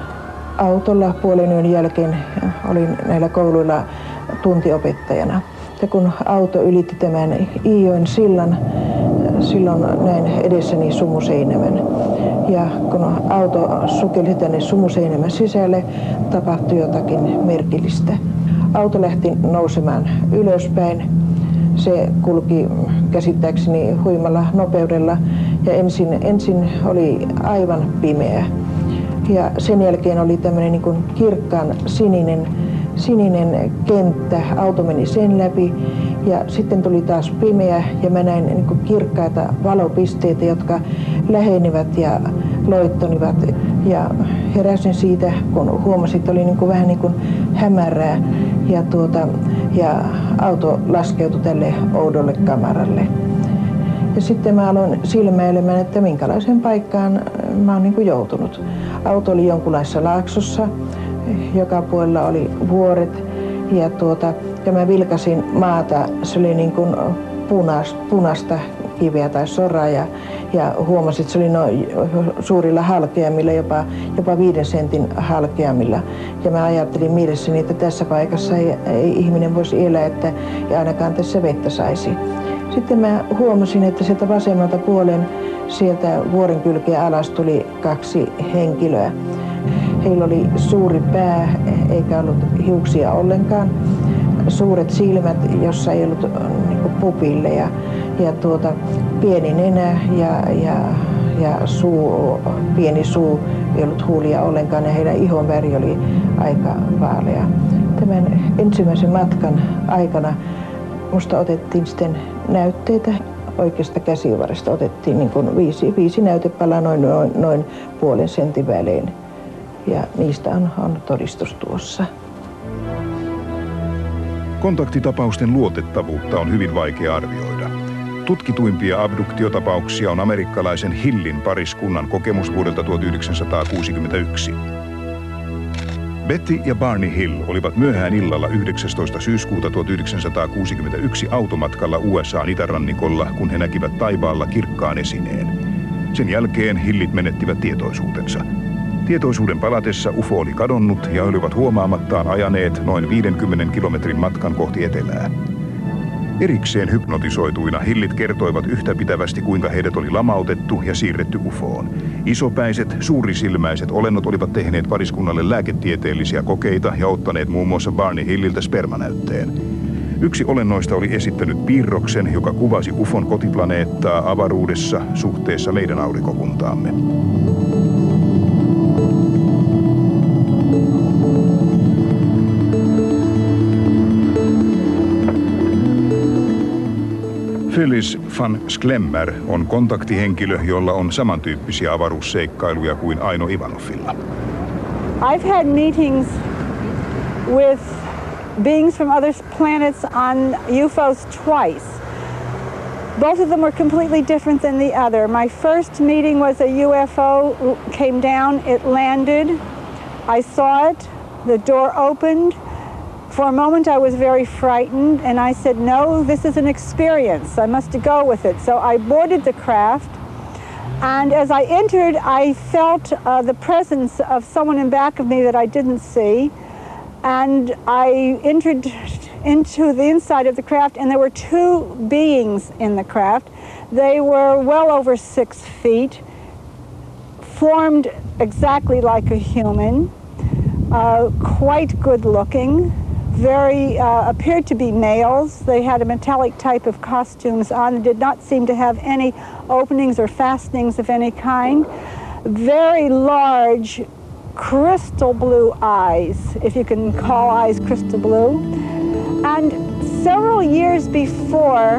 autolla puolen yön jälkeen. Olin näillä kouluilla tuntiopettajana. Ja kun auto ylitti tämän Iijoen sillan, silloin näin edessäni Sumuseinämän. Ja kun auto sukelsi tänne Sumuseinämän sisälle, tapahtui jotakin merkillistä. Auto lähti nousemaan ylöspäin. Se kulki käsittääkseni huimalla nopeudella ja ensin, ensin oli aivan pimeä. Ja sen jälkeen oli tämmöinen niin kuin kirkkaan sininen, sininen kenttä. Auto meni sen läpi ja sitten tuli taas pimeä ja mä näin niin kuin kirkkaita valopisteitä, jotka lähenivät ja loittonivat. Ja heräsin siitä, kun huomasin, että oli niin kuin vähän niin kuin hämärää ja, tuota, ja auto laskeutui tälle oudolle kamaralle. Ja sitten mä aloin silmäilemään, että minkälaiseen paikkaan mä oon niin kuin joutunut. Auto oli jonkunlaisessa laaksossa, joka puolella oli vuoret ja, tuota, ja mä vilkasin maata, se oli niin kuin punas, punasta kiveä tai soraa ja, ja huomasin, että se oli noin suurilla halkeamilla, jopa, jopa viiden sentin halkeamilla. Ja mä ajattelin mielessäni, että tässä paikassa ei, ei ihminen voisi elää, että ei ainakaan tässä vettä saisi. Sitten mä huomasin, että sieltä vasemmalta puolen sieltä vuoren kylkeä alas tuli kaksi henkilöä. Heillä oli suuri pää, eikä ollut hiuksia ollenkaan. Suuret silmät, jossa ei ollut niin kuin pupilleja. Ja tuota, pieni nenä ja, ja, ja suu, pieni suu, ei ollut huulia ollenkaan ja heidän ihon väri oli aika vaalea. Tämän ensimmäisen matkan aikana musta otettiin sitten näytteitä. Oikeasta käsivarresta otettiin niin kuin viisi, viisi näytepalaa noin, noin, noin puolen sentin välein. Ja niistä on, on todistus tuossa. Kontaktitapausten luotettavuutta on hyvin vaikea arvioida. Tutkituimpia abduktiotapauksia on amerikkalaisen Hillin pariskunnan kokemus vuodelta tuhatyhdeksänsataakuusikymmentäyksi. Betty ja Barney Hill olivat myöhään illalla yhdeksästoista syyskuuta tuhatyhdeksänsataakuusikymmentäyksi automatkalla U S A:n itärannikolla, kun he näkivät taivaalla kirkkaan esineen. Sen jälkeen Hillit menettivät tietoisuutensa. Tietoisuuden palatessa U F O oli kadonnut ja he olivat huomaamattaan ajaneet noin viidenkymmenen kilometrin matkan kohti etelää. Erikseen hypnotisoituina Hillit kertoivat yhtäpitävästi, kuinka heidät oli lamautettu ja siirretty U F Oon. Isopäiset, suurisilmäiset olennot olivat tehneet pariskunnalle lääketieteellisiä kokeita ja ottaneet muun muassa Barney Hilliltä spermanäytteen. Yksi olennoista oli esittänyt piirroksen, joka kuvasi U F Oon kotiplaneettaa avaruudessa suhteessa meidän aurinkokuntaamme. Phyllis van Sklemmer on kontaktihenkilö, jolla on samantyyppisiä avaruusseikkailuja kuin Aino Ivanovilla. I've had meetings with beings from other planets on U F Os twice. Both of them were completely different than the other. My first meeting was a U F O came down, it landed. I saw it, the door opened. For a moment I was very frightened and I said, no, this is an experience. I must go with it. So I boarded the craft, and as I entered, I felt uh, the presence of someone in back of me that I didn't see. And I entered into the inside of the craft, and there were two beings in the craft. They were well over six feet, formed exactly like a human, uh, quite good looking. Very uh, appeared to be males. They had a metallic type of costumes on and did not seem to have any openings or fastenings of any kind. Very large crystal blue eyes, if you can call eyes crystal blue. And several years before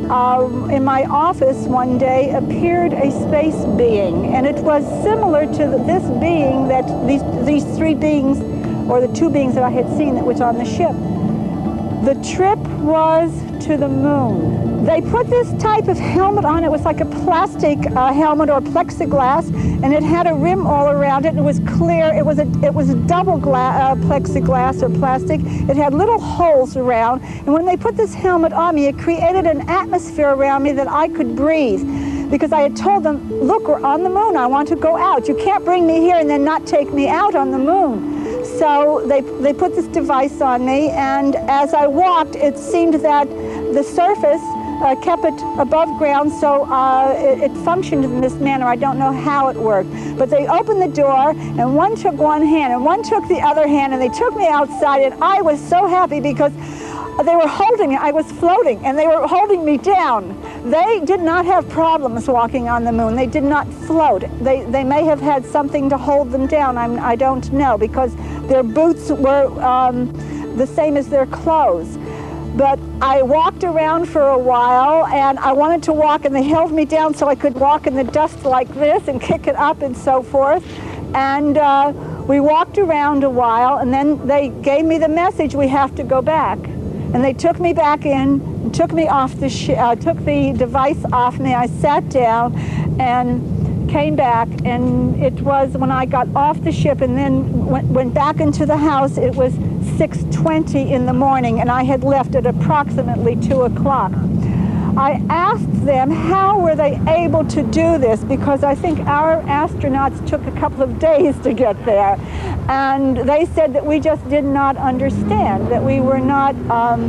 uh, in my office one day appeared a space being, and it was similar to this being that these, these three beings, or the two beings that I had seen that was on the ship. The trip was to the moon. They put this type of helmet on. It was like a plastic uh, helmet or plexiglass, and it had a rim all around it. And it was clear. It was a it was a double gla uh, plexiglass or plastic. It had little holes around. And when they put this helmet on me, it created an atmosphere around me that I could breathe. Because I had told them, look, we're on the moon. I want to go out. You can't bring me here and then not take me out on the moon. So they, they put this device on me, and as I walked, it seemed that the surface uh, kept it above ground, so uh, it, it functioned in this manner. I don't know how it worked. But they opened the door, and one took one hand, and one took the other hand, and they took me outside, and I was so happy because they were holding me. I was floating, and they were holding me down. They did not have problems walking on the moon. They did not float. They, they may have had something to hold them down. I'm, I don't know, because their boots were um, the same as their clothes. But I walked around for a while, and I wanted to walk, and they held me down so I could walk in the dust like this and kick it up and so forth. And uh, we walked around a while, and then they gave me the message, we have to go back. And they took me back in, and took me off the sh uh, took the device off me. I sat down and came back, and it was when I got off the ship and then went, went back into the house, it was six twenty in the morning, and I had left at approximately two o'clock. I asked them how were they able to do this, because I think our astronauts took a couple of days to get there. And they said that we just did not understand, that we were not um,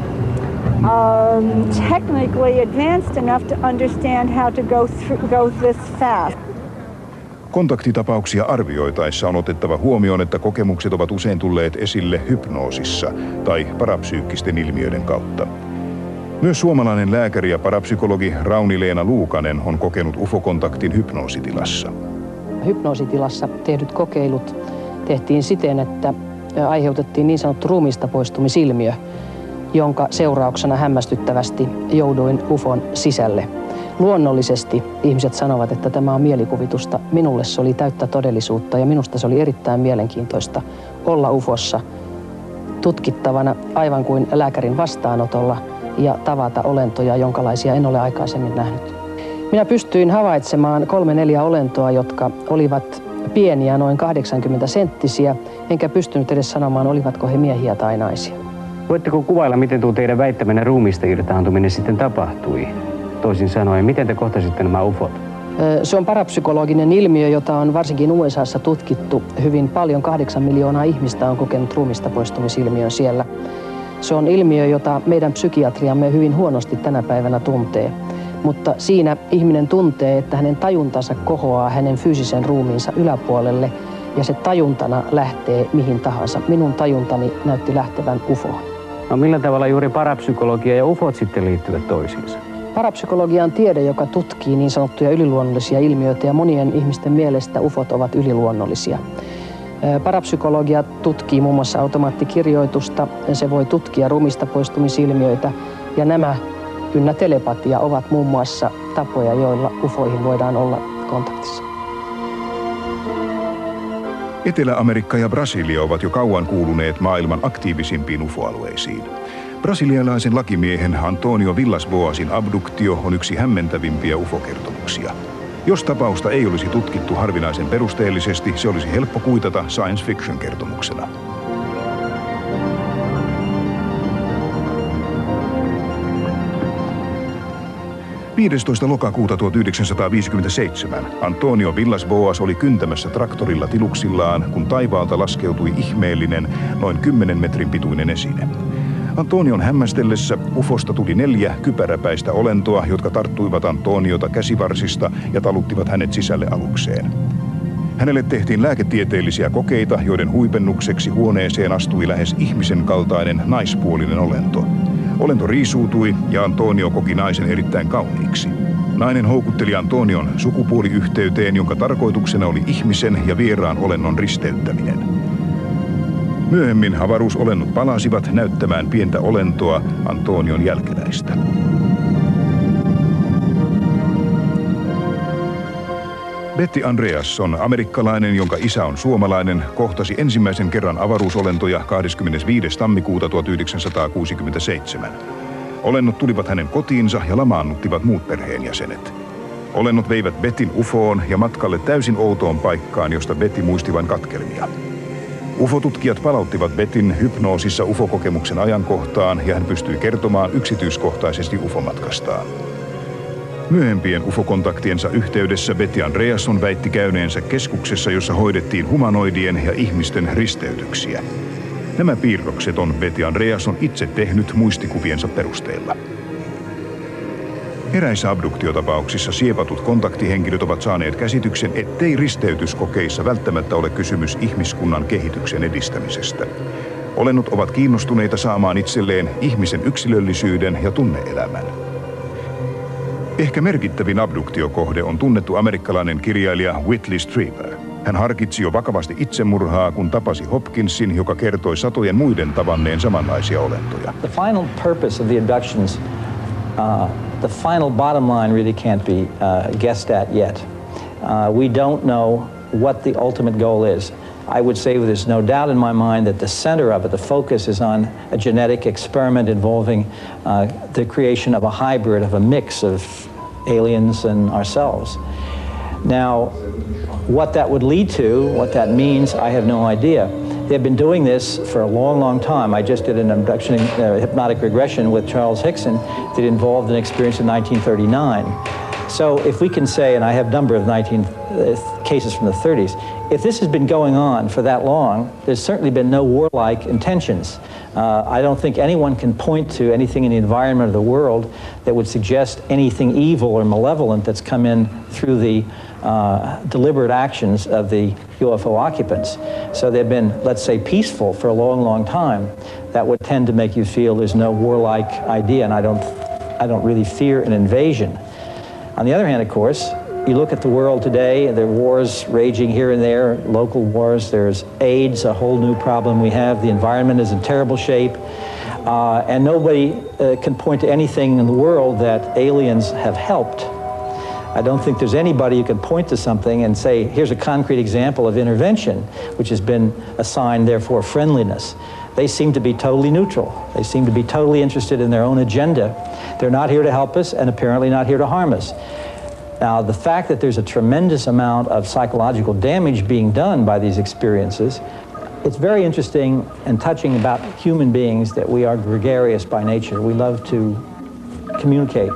um, technically advanced enough to understand how to go, through, go this fast. Kontaktitapauksia arvioitaessa on otettava huomioon, että kokemukset ovat usein tulleet esille hypnoosissa tai parapsyykkisten ilmiöiden kautta. Myös suomalainen lääkäri ja parapsykologi Rauni-Leena Luukanen on kokenut U F O-kontaktin hypnoositilassa. Hypnoositilassa tehdyt kokeilut tehtiin siten, että aiheutettiin niin sanottu ruumiista poistumisilmiö, jonka seurauksena hämmästyttävästi jouduin U F On sisälle. Luonnollisesti ihmiset sanovat, että tämä on mielikuvitusta. Minulle se oli täyttä todellisuutta, ja minusta se oli erittäin mielenkiintoista olla U F Ossa tutkittavana aivan kuin lääkärin vastaanotolla ja tavata olentoja, jonkalaisia en ole aikaisemmin nähnyt. Minä pystyin havaitsemaan kolme neljä olentoa, jotka olivat pieniä, noin kahdeksankymmentä senttisiä, enkä pystynyt edes sanomaan, olivatko he miehiä tai naisia. Voitteko kuvailla, miten tuo teidän väittämänne ruumiista irtaantuminen sitten tapahtui? Toisin sanoen, miten te kohtasitte nämä U F Ot? Se on parapsykologinen ilmiö, jota on varsinkin U S A:ssa tutkittu hyvin paljon. Kahdeksan miljoonaa ihmistä on kokenut ruumiista poistumisilmiön siellä. Se on ilmiö, jota meidän psykiatriamme hyvin huonosti tänä päivänä tuntee. Mutta siinä ihminen tuntee, että hänen tajuntansa kohoaa hänen fyysisen ruumiinsa yläpuolelle, ja se tajuntana lähtee mihin tahansa. Minun tajuntani näytti lähtevän U F Oon. No millä tavalla juuri parapsykologia ja U F Ot sitten liittyvät toisiinsa? Parapsykologia on tiede, joka tutkii niin sanottuja yliluonnollisia ilmiöitä, ja monien ihmisten mielestä U F Ot ovat yliluonnollisia. Parapsykologia tutkii muun muassa automaattikirjoitusta, se voi tutkia ruumiista poistumisilmiöitä, ja nämä ynnä telepatia ovat muun muassa tapoja, joilla U F Oihin voidaan olla kontaktissa. Etelä-Amerikka ja Brasilia ovat jo kauan kuuluneet maailman aktiivisimpiin U F O-alueisiin. Brasilialaisen lakimiehen Antonio Villas-Boasin abduktio on yksi hämmentävimpiä U F O-kertomuksia. Jos tapausta ei olisi tutkittu harvinaisen perusteellisesti, se olisi helppo kuitata science fiction-kertomuksena. viidestoista lokakuuta tuhatyhdeksänsataaviisikymmentäseitsemän Antonio Villas-Boas oli kyntämässä traktorilla tiluksillaan, kun taivaalta laskeutui ihmeellinen, noin kymmenen metrin pituinen esine. Antonion hämmästellessä U F Osta tuli neljä kypäräpäistä olentoa, jotka tarttuivat Antoniota käsivarsista ja taluttivat hänet sisälle alukseen. Hänelle tehtiin lääketieteellisiä kokeita, joiden huipennukseksi huoneeseen astui lähes ihmisen kaltainen naispuolinen olento. Olento riisuutui ja Antonio koki naisen erittäin kauniiksi. Nainen houkutteli Antonion sukupuoliyhteyteen, jonka tarkoituksena oli ihmisen ja vieraan olennon risteyttäminen. Myöhemmin avaruusolennot palasivat näyttämään pientä olentoa Antonion jälkeläistä. Betty Andreasson, amerikkalainen, jonka isä on suomalainen, kohtasi ensimmäisen kerran avaruusolentoja kahdeskymmenesviides tammikuuta tuhatyhdeksänsataakuusikymmentäseitsemän. Olennot tulivat hänen kotiinsa ja lamaannuttivat muut perheenjäsenet. Olennot veivät Bettyn ufoon ja matkalle täysin outoon paikkaan, josta Betty muisti vain katkelmia. Ufotutkijat palauttivat Bettyn hypnoosissa ufokokemuksen ajankohtaan ja hän pystyi kertomaan yksityiskohtaisesti ufomatkastaan. Myöhempien ufokontaktiensa yhteydessä Betty Andreasson väitti käyneensä keskuksessa, jossa hoidettiin humanoidien ja ihmisten risteytyksiä. Nämä piirrokset on Betty Andreasson itse tehnyt muistikuviensa perusteella. Eräissä abduktiotapauksissa siepatut kontaktihenkilöt ovat saaneet käsityksen, ettei risteytyskokeissa välttämättä ole kysymys ihmiskunnan kehityksen edistämisestä. Olennot ovat kiinnostuneita saamaan itselleen ihmisen yksilöllisyyden ja tunneelämän. Ehkä merkittävin abduktiokohde on tunnettu amerikkalainen kirjailija Whitley Strieber. Hän harkitsi jo vakavasti itsemurhaa, kun tapasi Hopkinsin, joka kertoi satojen muiden tavanneen samanlaisia olentoja. The final purpose of the abductions, uh, the final bottom line really can't be uh, guessed at yet. Uh, we don't know what the ultimate goal is. I would say there's no doubt in my mind that the center of it, the focus is on a genetic experiment involving uh, the creation of a hybrid, of a mix of aliens and ourselves. Now, what that would lead to, what that means, I have no idea. They've been doing this for a long, long time. I just did an abduction, uh, hypnotic regression with Charles Hickson that involved an experience in nineteen thirty-nine. So if we can say, and I have a number of nineteen uh, cases from the thirties, if this has been going on for that long, there's certainly been no warlike intentions. Uh, I don't think anyone can point to anything in the environment of the world that would suggest anything evil or malevolent that's come in through the uh, deliberate actions of the U F O occupants. So they've been, let's say, peaceful for a long, long time. That would tend to make you feel there's no warlike idea, and I don't, I don't really fear an invasion. On the other hand, of course, you look at the world today, there are wars raging here and there, local wars, there's AIDS, a whole new problem we have, the environment is in terrible shape, uh, and nobody uh, can point to anything in the world that aliens have helped. I don't think there's anybody who can point to something and say, here's a concrete example of intervention, which has been assigned, therefore, friendliness. They seem to be totally neutral. They seem to be totally interested in their own agenda. They're not here to help us and apparently not here to harm us. Now, the fact that there's a tremendous amount of psychological damage being done by these experiences, it's very interesting and touching about human beings that we are gregarious by nature. We love to communicate.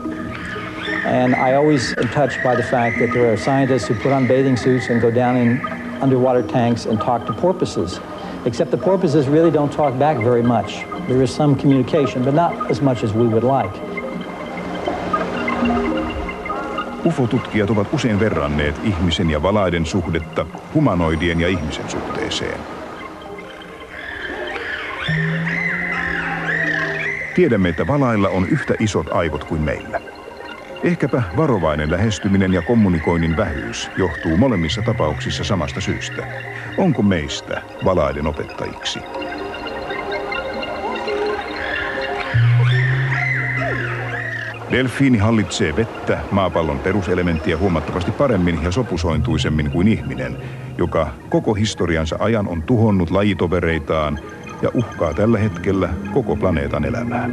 And I always am touched by the fact that there are scientists who put on bathing suits and go down in underwater tanks and talk to porpoises. Except the porpoises really don't talk back very much. There is some communication, but not as much as we would like. Ufotutkijat ovat usein verranneet ihmisen ja valaiden suhdetta humanoidien ja ihmisen suhteeseen. Tiedämme, että valailla on yhtä isot aivot kuin meillä. Ehkäpä varovainen lähestyminen ja kommunikoinnin vähyys johtuu molemmissa tapauksissa samasta syystä. Onko meistä valaiden opettajiksi? Delfiini hallitsee vettä, maapallon peruselementtiä huomattavasti paremmin ja sopusointuisemmin kuin ihminen, joka koko historiansa ajan on tuhonnut lajitovereitaan ja uhkaa tällä hetkellä koko planeetan elämää.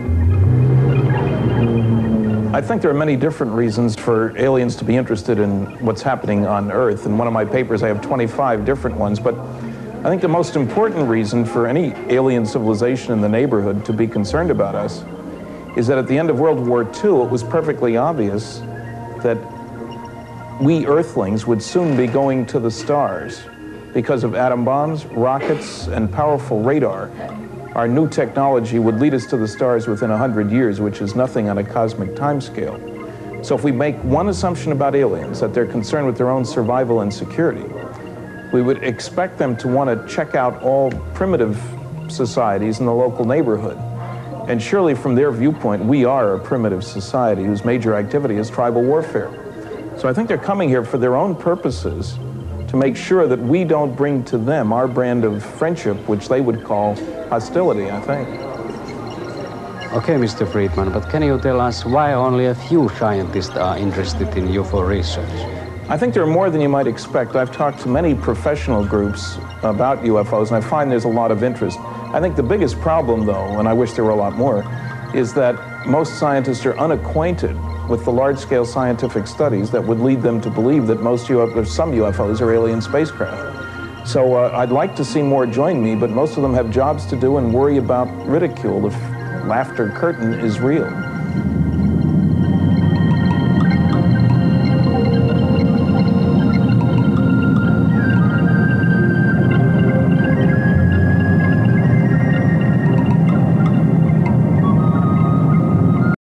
I think there are many different reasons for aliens to be interested in what's happening on Earth. In one of my papers, I have twenty-five different ones, but I think the most important reason for any alien civilization in the neighborhood to be concerned about us is that at the end of World War Two, it was perfectly obvious that we Earthlings would soon be going to the stars because of atom bombs, rockets, and powerful radar. Our new technology would lead us to the stars within a hundred years, which is nothing on a cosmic timescale. So if we make one assumption about aliens, that they're concerned with their own survival and security, we would expect them to want to check out all primitive societies in the local neighborhood. And surely from their viewpoint, we are a primitive society whose major activity is tribal warfare. So I think they're coming here for their own purposes to make sure that we don't bring to them our brand of friendship, which they would call hostility, I think. Okay, Mister Friedman, but can you tell us why only a few scientists are interested in U F O research? I think there are more than you might expect. I've talked to many professional groups about U F Os, and I find there's a lot of interest. I think the biggest problem, though, and I wish there were a lot more, is that most scientists are unacquainted with the large-scale scientific studies that would lead them to believe that most U F Os, or some U F Os, are alien spacecraft. So uh, I'd like to see more join me, but most of them have jobs to do and worry about ridicule if laughter curtain is real.